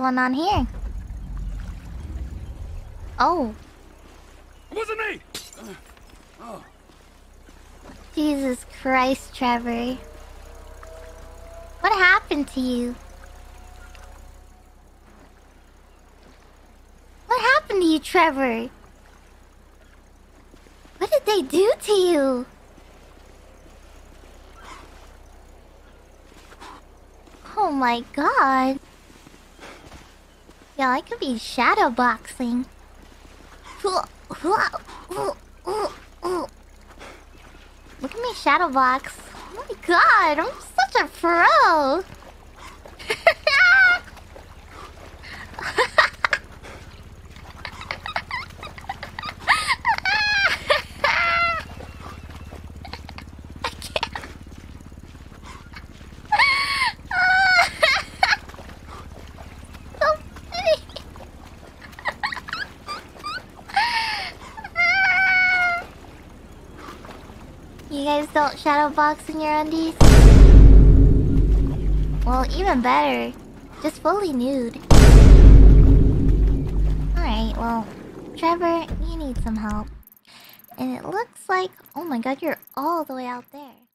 going on here? Oh. It wasn't me! Oh. Jesus Christ, Trevor. What happened to you? What happened to you, Trevor? What did they do to you? Oh my god. Yeah, I could be shadowboxing. Look at me shadowbox. Oh my god, I'm such a pro. You guys don't shadowbox in your undies? Well, even better. Just fully nude. Alright, well, Trevor, you need some help. And it looks like... Oh my god, you're all the way out there.